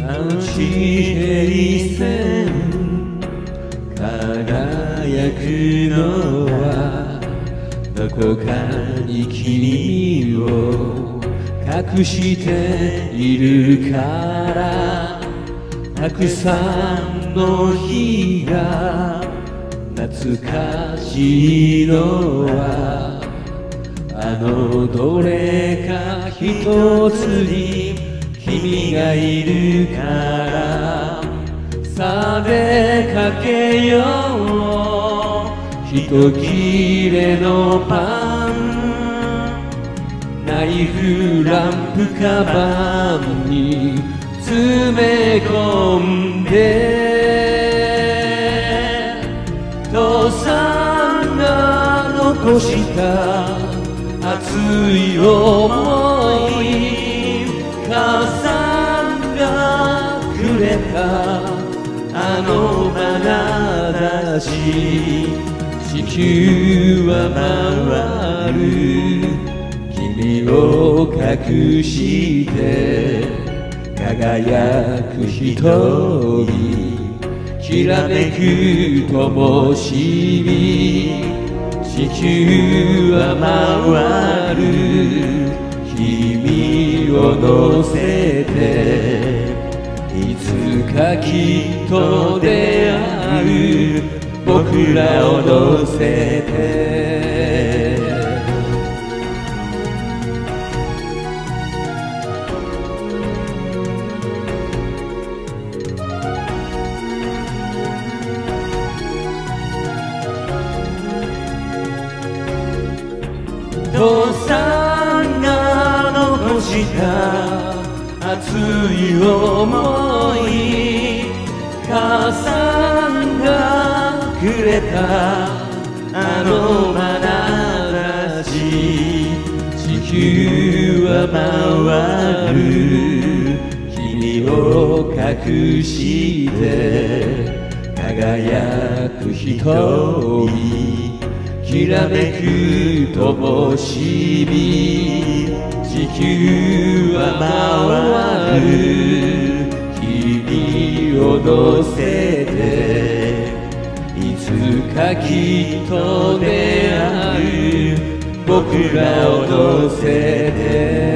地平線輝くのはどこかに君を隠しているからたくさんの日が懐かしいのはあのどれか一つに君がいるからさあ出かけよう一切れのパンナイフランプカバンに詰め込んで父さんが残した熱い想い母さんがくれたあの眼差し地球は回る君を隠して輝く瞳きらめく灯火地球は回る君を乗せていつかきっと出会う僕らを乗せて父さんが残した熱い想い母さんがくれたあの眼差し地球は回る君を隠して輝く瞳きらめく灯火地球は回る君を乗せていつかきっと出会う僕らを乗せて